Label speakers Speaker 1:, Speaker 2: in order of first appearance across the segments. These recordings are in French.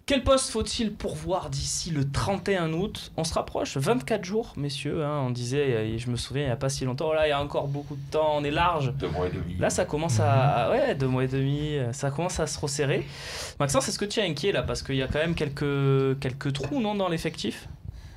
Speaker 1: Quel poste faut-il pourvoir d'ici le 31 août? On se rapproche, 24 jours, messieurs. On disait, et je me souviens, il n'y a pas si longtemps, là, il y a encore beaucoup de temps, on est large.
Speaker 2: 2 mois et demi.
Speaker 1: Là, ça commence à... Ouais, 2 mois et demi, ça commence à se resserrer. Maxence, est-ce que tu es inquiet, là? Parce qu'il y a quand même quelques trous, non, dans l'effectif?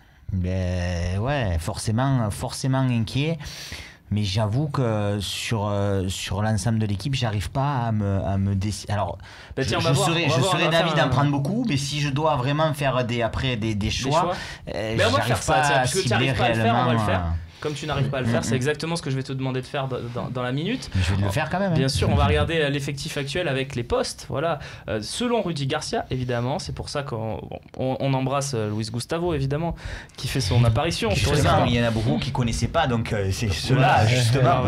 Speaker 3: Ouais, forcément inquiet. Mais j'avoue que sur l'ensemble de l'équipe, j'arrive pas à me décider. Alors, je serais d'avis d'en prendre beaucoup, mais si je dois vraiment faire des choix, j'arrive pas à cibler réellement.
Speaker 1: On va le faire. Comme tu n'arrives pas à le faire, c'est exactement ce que je vais te demander de faire dans la minute.
Speaker 3: Je vais le faire quand même.
Speaker 1: Bien sûr, on va regarder l'effectif actuel avec les postes. Voilà. Selon Rudy Garcia, évidemment, c'est pour ça qu'on embrasse Luis Gustavo, évidemment, qui fait son apparition.
Speaker 3: Justement, il y en a beaucoup qui ne connaissaient pas, donc c'est ceux-là, justement.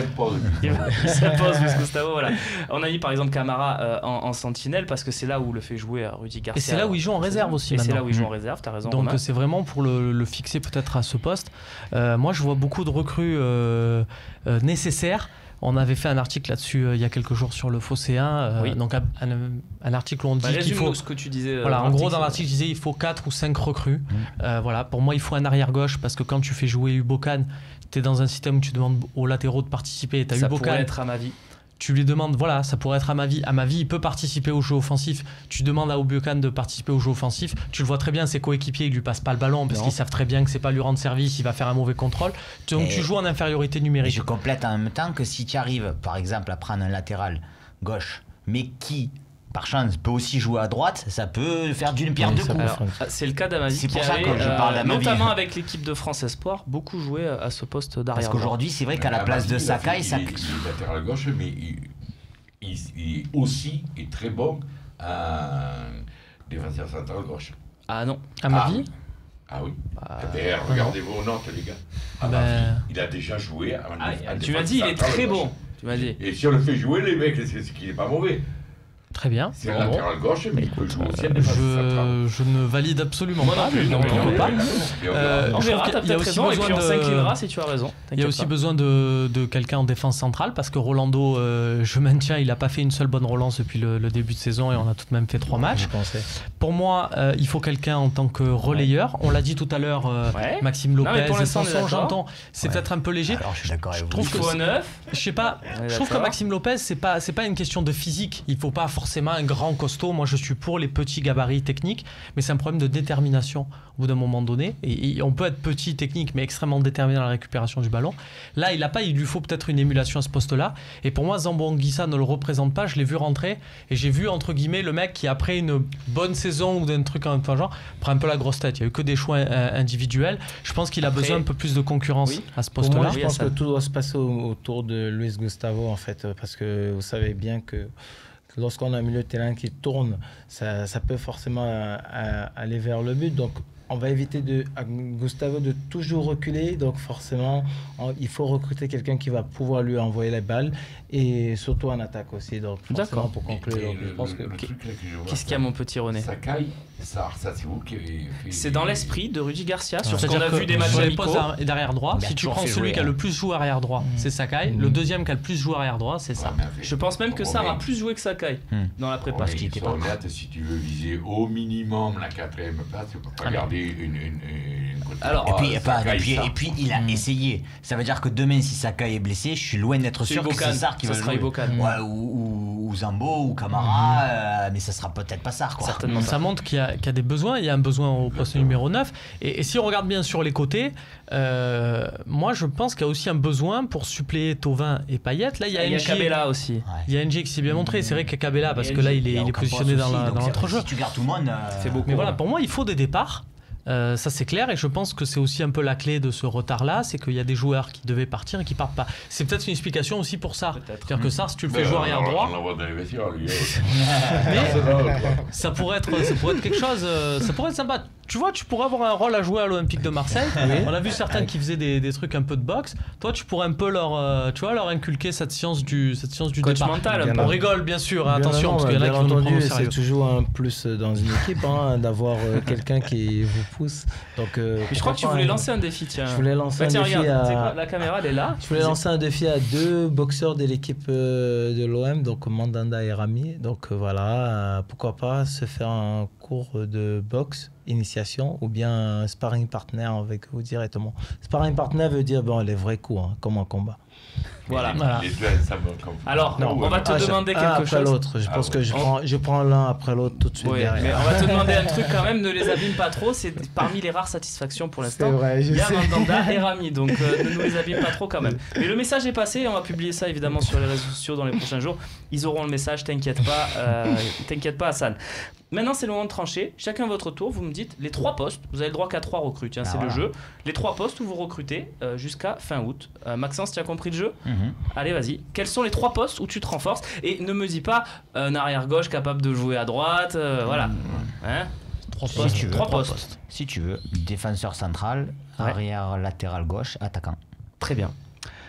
Speaker 1: Il s'impose, Luis Gustavo, voilà. On a mis par exemple Camara en sentinelle, parce que c'est là où le fait jouer Rudy Garcia.
Speaker 4: Et c'est là où il joue en réserve aussi.
Speaker 1: Et c'est là où il joue en réserve, t'as raison.
Speaker 4: Donc c'est vraiment pour le fixer peut-être à ce poste. Moi, je vois beaucoup de recrues nécessaires. On avait fait un article là-dessus il y a quelques jours sur le Phocéen. Donc un article où on dit qu'il faut...
Speaker 1: ce que tu disais.
Speaker 4: Voilà, en gros, dans l'article, je disais il faut 4 ou 5 recrues. Voilà, pour moi, il faut un arrière-gauche parce que quand tu fais jouer Ubokan, tu es dans un système où tu demandes aux latéraux de participer.
Speaker 1: Ça pourrait être à ma vie.
Speaker 4: Tu lui demandes, voilà, ça pourrait être à ma vie, il peut participer au jeu offensif. Tu demandes à Ubokan de participer au jeu offensif. Tu le vois très bien, ses coéquipiers, ils lui passent pas le ballon parce qu'ils savent très bien que c'est pas lui rendre service, il va faire un mauvais contrôle. Donc tu joues en infériorité numérique.
Speaker 3: Je complète en même temps que si tu arrives, par exemple, à prendre un latéral gauche, mais qui, par chance, peut aussi jouer à droite, ça peut faire d'une pierre deux coups.
Speaker 1: C'est le cas d'Amavi.
Speaker 3: C'est pour ça que je parle d'Amavi.
Speaker 1: Notamment avec l'équipe de France Espoir, beaucoup joué à ce poste d'arrière.
Speaker 3: Parce qu'aujourd'hui, c'est vrai qu'à la place de Sakai,
Speaker 2: il est latéral gauche, mais il aussi est très bon défenseur central gauche.
Speaker 1: Ah non.
Speaker 4: Amavi?
Speaker 2: Ah oui. D'ailleurs, regardez vos notes, les gars. Il a déjà joué.
Speaker 1: Tu m'as dit, il est très bon. Tu m'as dit.
Speaker 2: Et si on le fait jouer, les mecs, c'est qu'il n'est pas mauvais.
Speaker 4: Très bien.
Speaker 2: C'est latéral gauche, mais il peut jouer aussi à
Speaker 4: je ne valide absolument pas.
Speaker 1: On verra, t'as peut-être raison, et puis on s'inclinera si tu as raison.
Speaker 4: Il y a aussi besoin de quelqu'un en défense centrale, parce que Rolando, je maintiens, il n'a pas fait une seule bonne relance depuis le début de saison, et on a tout de même fait 3 matchs. Pour moi, il faut quelqu'un en tant que relayeur. On l'a dit tout à l'heure, Maxime Lopez, Sanson, j'entends, c'est peut-être un peu léger.
Speaker 3: Alors, je suis d'accord avec vous.
Speaker 1: Je trouve que
Speaker 4: je sais pas, je trouve que Maxime Lopez, c'est pas une question de physique. Il faut pas forcément un grand costaud. Moi, je suis pour les petits gabarits techniques, mais c'est un problème de détermination au bout d'un moment donné. Et on peut être petit, technique, mais extrêmement déterminé dans la récupération du ballon. Là, il lui faut peut-être une émulation à ce poste-là. Et pour moi, Zambo Anguissa ne le représente pas. Je l'ai vu rentrer et j'ai vu, entre guillemets, le mec qui, après une bonne saison ou d'un truc en genre, prend un peu la grosse tête. Il n'y a eu que des choix individuels. Je pense qu'il a besoin un peu plus de concurrence à ce poste-là.
Speaker 5: Moi, je pense que tout doit se passer autour de Luis Gustavo, en fait, parce que vous savez bien que lorsqu'on a un milieu de terrain qui tourne, ça peut forcément aller vers le but. Donc, on va éviter à Gustavo de toujours reculer. Donc, forcément, il faut recruter quelqu'un qui va pouvoir lui envoyer les balles et surtout en attaque aussi. Donc, forcément, pour conclure, je pense que...
Speaker 1: Qu'est-ce qu'il y a, mon petit René?
Speaker 2: Sakai, ça c'est vous qui avez fait...
Speaker 1: C'est dans l'esprit de Rudy Garcia, sur ce qu'on a vu des matchs amicaux.
Speaker 4: Et d'arrière droit, si tu prends celui qui a le plus joué arrière droit, c'est Sakai. Le deuxième qui a le plus joué arrière droit, c'est ça.
Speaker 1: Je pense même que Sarr a plus joué que Sakai dans la prépa.
Speaker 2: Si tu veux viser au minimum la 4e place, tu ne peux pas garder une
Speaker 3: et puis il a essayé. Ça veut dire que demain, si Sakai est blessé, je suis loin d'être sûr que c'est Sarr qui va jouer. Ou Zambo ou Camara, mais ça sera peut-être pas Sarr.
Speaker 4: Certainement. Ça montre qu'il y a des besoins. Il y a un besoin au poste numéro 9. Et si on regarde bien sur les côtés, moi je pense qu'il y a aussi un besoin pour suppléer Thauvin et Payet. Là, il y a
Speaker 1: Cabella aussi.
Speaker 4: Il y a NG qui s'est bien montré. C'est vrai qu'il y a Cabella parce que là, il est positionné dans l'entrejeu.
Speaker 3: Si tu gardes tout le monde,
Speaker 1: c'est beaucoup.
Speaker 4: Mais voilà, pour moi, il faut des départs. Ça c'est clair, et je pense que c'est aussi un peu la clé de ce retard-là, c'est qu'il y a des joueurs qui devaient partir et qui partent pas. C'est peut-être une explication aussi pour Sarr. C'est-à-dire que Sarr, si tu le fais jouer arrière droit,
Speaker 2: on l'envoie dans les vestiaires, lui.
Speaker 4: mais ça pourrait être quelque chose, ça pourrait être sympa. tu vois, tu pourrais avoir un rôle à jouer à l'Olympique de Marseille. On a vu certains qui faisaient des trucs un peu de boxe. Toi, tu pourrais un peu leur inculquer cette science du
Speaker 1: coach
Speaker 4: départ.
Speaker 1: mental.
Speaker 4: On rigole, bien sûr,
Speaker 5: Bien
Speaker 4: attention, parce qu'il y en a
Speaker 5: bien
Speaker 4: qui vont nous prendre au
Speaker 5: entendu,
Speaker 4: sérieux.
Speaker 5: c'est toujours un plus dans une équipe d'avoir quelqu'un qui vous pousse. Donc,
Speaker 1: Mais je crois que tu voulais lancer un défi, tiens.
Speaker 5: Je voulais lancer un
Speaker 1: tiens,
Speaker 5: défi
Speaker 1: regarde, c'est
Speaker 5: à...
Speaker 1: quoi, la caméra, elle est là.
Speaker 5: Je voulais lancer un défi à 2 boxeurs de l'équipe de l'OM, donc Mandanda et Rami. Donc voilà, pourquoi pas se faire un cours de boxe, initiation, ou bien un sparring partner avec vous directement. Sparring partner veut dire les vrais coups, comme en combat.
Speaker 1: Voilà.
Speaker 2: Les deux ensemble comme
Speaker 1: Alors, on va te demander quelque
Speaker 5: après
Speaker 1: chose.
Speaker 5: l'autre. Je pense que je prends l'un après l'autre tout de suite
Speaker 1: Oui,
Speaker 5: derrière.
Speaker 1: mais on va te demander un truc quand même, ne les abîme pas trop, c'est parmi les rares satisfactions pour l'instant.
Speaker 5: C'est vrai,
Speaker 1: Il y a Mandanda et Rami, donc ne nous les abîme pas trop quand même. Mais le message est passé, on va publier ça évidemment sur les réseaux sociaux dans les prochains jours. Ils auront le message, t'inquiète pas Hassan. Maintenant c'est le moment de trancher, chacun votre tour, vous me dites les 3 postes, vous avez le droit qu'à 3 recrues, tiens, c'est
Speaker 3: voilà.
Speaker 1: le jeu. Les 3 postes où vous recrutez jusqu'à fin août. Maxence, tu as compris le jeu ? Allez, vas-y. Quels sont les 3 postes où tu te renforces ? Et ne me dis pas un arrière-gauche capable de jouer à droite, voilà. Hein ?
Speaker 4: 3 postes.
Speaker 3: Si tu veux,
Speaker 1: 3 postes.
Speaker 3: Si tu veux, défenseur central,
Speaker 1: Ouais.
Speaker 3: arrière latéral gauche, attaquant.
Speaker 1: Très bien. René ?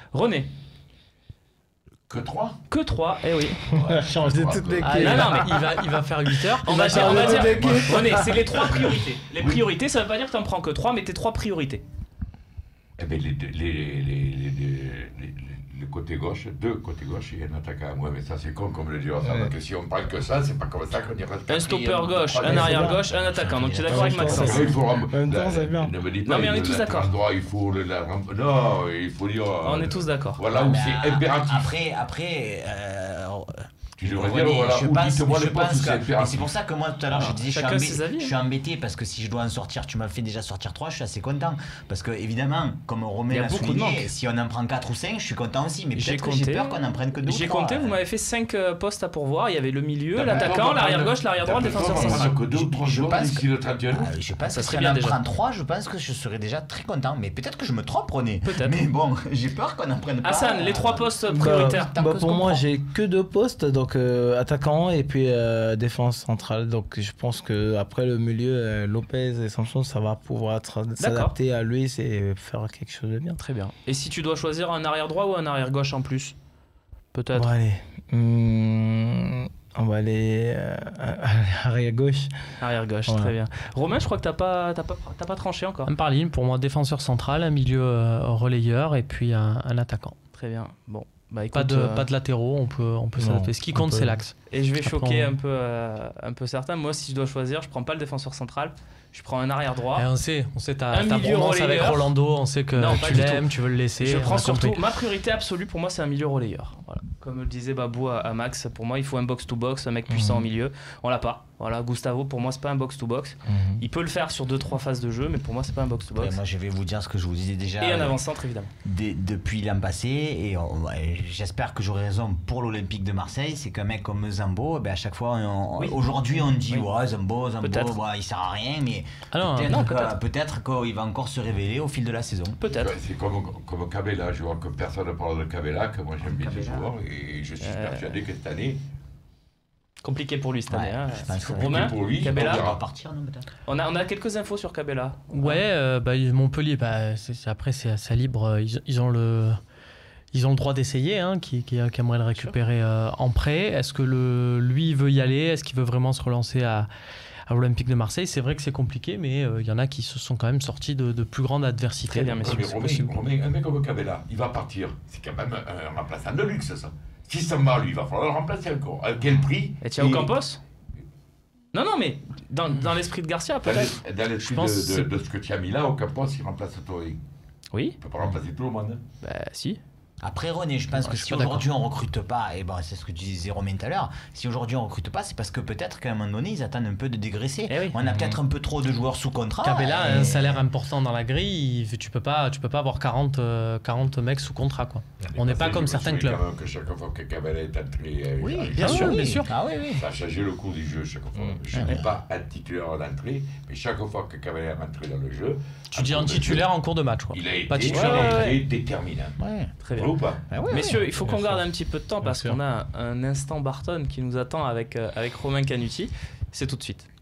Speaker 2: Que 3
Speaker 1: Que 3, eh oui.
Speaker 5: On va changer toute l'équipe.
Speaker 4: Ah,
Speaker 1: Non, mais
Speaker 4: il va faire 8 heures.
Speaker 1: On va dire,
Speaker 5: l'équipe.
Speaker 1: René, c'est les 3 priorités. Les priorités, ça veut pas dire que t'en prends que 3, mais tes 3 priorités.
Speaker 2: Eh bien, le côté gauche, 2 côtés gauche et un attaquant. Ouais, mais ça c'est con comme le dire ça, parce que si on parle que ça, c'est pas comme ça qu'on ira.
Speaker 1: Un stopper gauche, un arrière gauche, un attaquant. Donc tu es d'accord avec Maxence ?
Speaker 5: En même temps, c'est bien.
Speaker 2: Ne me dis pas,
Speaker 1: Non, mais on est tous d'accord.
Speaker 2: Droit, il faut non, il faut dire.
Speaker 1: On est tous d'accord.
Speaker 2: Voilà où c'est impératif.
Speaker 3: Après,
Speaker 2: Tu devrais
Speaker 3: René,
Speaker 2: dire, voilà,
Speaker 3: je
Speaker 2: ou
Speaker 3: pense,
Speaker 2: dites-moi
Speaker 3: je
Speaker 2: les postes où
Speaker 3: pense
Speaker 2: c'est
Speaker 3: que, et
Speaker 2: impératif.
Speaker 3: c'est pour ça que moi tout à l'heure je disais
Speaker 1: chacun ses avis,
Speaker 3: je suis embêté parce que si je dois en sortir, tu m'as fait déjà sortir 3, je suis assez content parce que évidemment comme
Speaker 1: Il y
Speaker 3: Romain
Speaker 1: a
Speaker 3: l'a
Speaker 1: beaucoup de
Speaker 3: souligné,
Speaker 1: manques.
Speaker 3: si on en prend 4 ou 5, je suis content aussi, mais
Speaker 1: J'ai
Speaker 3: peut-être que j'ai
Speaker 1: compté.
Speaker 3: peur qu'on en prenne que 2 ou 3.
Speaker 1: J'ai compté, vous m'avez fait 5 postes à pourvoir. Il y avait le milieu,
Speaker 2: T'as
Speaker 1: l'attaquant,
Speaker 2: pas
Speaker 1: l'arrière
Speaker 2: mal.
Speaker 1: gauche, l'arrière droit, le
Speaker 2: T'as
Speaker 1: défenseur
Speaker 2: pas mal.
Speaker 1: central.
Speaker 2: Que 2 ou 3
Speaker 3: Je
Speaker 2: jours
Speaker 3: pense
Speaker 2: d'ici le 31 août.
Speaker 3: Je pense
Speaker 1: Ça
Speaker 3: que
Speaker 1: serait
Speaker 3: si
Speaker 1: bien
Speaker 3: on en
Speaker 1: déjà.
Speaker 3: prend 3, je pense que je serais déjà très content, mais peut-être que je me trompe, René.
Speaker 1: Peut-être.
Speaker 3: Mais bon, j'ai peur qu'on en prenne pas.
Speaker 1: Hassan, les 3 postes prioritaires.
Speaker 3: Tant que je
Speaker 5: Pour moi,
Speaker 3: comprends.
Speaker 5: j'ai que 2 postes, donc attaquant et puis défense centrale. Donc je pense que après le milieu, Lopez et Samson, ça va pouvoir s'adapter à lui et faire quelque chose de bien.
Speaker 1: Très bien. Et si tu dois choisir un arrière droit ou un arrière gauche en plus ? Peut-être.
Speaker 5: Bon, allez. On va aller arrière gauche.
Speaker 1: Arrière gauche,
Speaker 5: Voilà.
Speaker 1: très bien. Romain, je crois que t'as pas tranché encore.
Speaker 4: Un par ligne, pour moi, défenseur central, un milieu relayeur et puis un attaquant.
Speaker 1: Très bien. Bon, bah écoute,
Speaker 4: Pas de latéraux, on peut s'adapter. Ce qui compte, c'est l'axe.
Speaker 1: Et je vais
Speaker 4: Après,
Speaker 1: choquer
Speaker 4: on-
Speaker 1: un peu certains. Moi, si je dois choisir, je prends pas le défenseur central. Je prends un arrière droit.
Speaker 4: Et on sait ta
Speaker 1: Un milieu
Speaker 4: bromance avec
Speaker 1: relayeur.
Speaker 4: Rolando, on sait que
Speaker 1: Non, pas
Speaker 4: tu
Speaker 1: du
Speaker 4: l'aimes, tu veux le laisser.
Speaker 1: Je
Speaker 4: on
Speaker 1: prends
Speaker 4: a
Speaker 1: surtout
Speaker 4: compris.
Speaker 1: ma priorité absolue pour moi, c'est un milieu relayeur. Voilà. Comme le disait Babou à Max, pour moi, il faut un box-to-box, un mec puissant au milieu. On l'a pas. Voilà, Gustavo, pour moi, c'est pas un box-to-box. Il peut le faire sur 2-3 phases de jeu, mais pour moi, c'est pas un box-to-box.
Speaker 3: Ouais, moi je vais vous dire ce que je vous disais déjà.
Speaker 1: Et un avant-centre, évidemment.
Speaker 3: Depuis l'an passé, et j'espère que j'aurai raison pour l'Olympique de Marseille, c'est qu'un mec comme Zambo, à chaque fois,
Speaker 1: Oui.
Speaker 3: aujourd'hui on dit
Speaker 1: Oui.
Speaker 3: ouais, Zambo,
Speaker 1: Peut-être.
Speaker 3: il sert à rien, mais
Speaker 4: Ah non,
Speaker 3: peut-être qu'il va encore se révéler au fil de la saison.
Speaker 1: Peut-être.
Speaker 2: Ouais, c'est comme Cabella, je vois que personne ne parle de Cabella, que moi j'aime bien ce
Speaker 3: Cabella.
Speaker 2: joueur, et je suis persuadé que cette année,
Speaker 1: Compliqué pour lui cette année.
Speaker 3: Ouais,
Speaker 1: Hein.
Speaker 3: je pense que
Speaker 1: Romain,
Speaker 2: pour lui,
Speaker 1: Cabella,
Speaker 2: on
Speaker 3: Il
Speaker 2: verra.
Speaker 3: va partir, non, peut-être.
Speaker 1: on a quelques infos sur Cabella.
Speaker 4: Ouais, Montpellier, après c'est assez libre. Ils ont le droit d'essayer, hein, qui aimerait le récupérer en prêt. Est-ce que lui il veut y aller ? Est-ce qu'il veut vraiment se relancer à l'Olympique de Marseille ? C'est vrai que c'est compliqué, mais il y en a qui se sont quand même sortis de plus grandes adversités.
Speaker 1: Très bien,
Speaker 4: Donc,
Speaker 1: messieurs.
Speaker 2: Mais
Speaker 4: c'est
Speaker 2: Romain,
Speaker 4: possible.
Speaker 2: un mec comme Cabella, il va partir. C'est quand même un remplaçant de luxe, ça. Si ça va, lui, il va falloir le remplacer encore. À quel prix ?
Speaker 1: Et Thiago Campos ? Non, mais dans l'esprit de Garcia, peut-être.
Speaker 2: Dans l'esprit
Speaker 4: pense que
Speaker 2: de ce que tu as mis là, au Campos, il remplace Touré.
Speaker 1: Oui,
Speaker 2: Il ne peut pas remplacer tout le monde.
Speaker 1: bah si.
Speaker 3: Après René, je pense que
Speaker 4: je suis
Speaker 3: si
Speaker 4: pas
Speaker 3: aujourd'hui on recrute pas, et bon, c'est ce que tu disais Romain tout à l'heure, si aujourd'hui on recrute pas, c'est parce que peut-être qu'à un moment donné ils attendent un peu de dégraisser.
Speaker 1: Eh oui.
Speaker 3: On a peut-être un peu trop de joueurs sous contrat.
Speaker 4: Cabella a
Speaker 3: et-
Speaker 4: un salaire important dans la grille, tu peux pas avoir 40 mecs sous contrat, quoi. On n'est pas comme certains clubs.
Speaker 2: Quand même que chaque fois que Cabella est entré,
Speaker 3: Oui,
Speaker 2: avec
Speaker 3: bien
Speaker 2: Jean,
Speaker 3: sûr,
Speaker 4: oui.
Speaker 3: bien sûr. Ah oui, oui.
Speaker 2: ça a changé le cours du jeu chaque fois. Je ne dis pas un titulaire d'entrée, mais chaque fois que Cabella est rentré dans le jeu,
Speaker 4: Tu dis un titulaire en cours de match, quoi.
Speaker 2: il a
Speaker 4: Pas
Speaker 2: été
Speaker 4: titulaire.
Speaker 1: Ouais, ouais,
Speaker 2: très déterminant.
Speaker 3: Ouais.
Speaker 1: Très bien.
Speaker 2: Vrai ou pas?
Speaker 1: Messieurs, il faut qu'on
Speaker 5: Bien
Speaker 1: garde
Speaker 5: sûr.
Speaker 1: un petit peu de temps parce
Speaker 5: Bien sûr.
Speaker 1: qu'on a un instant Barton qui nous attend avec Romain Canuti. C'est tout de suite.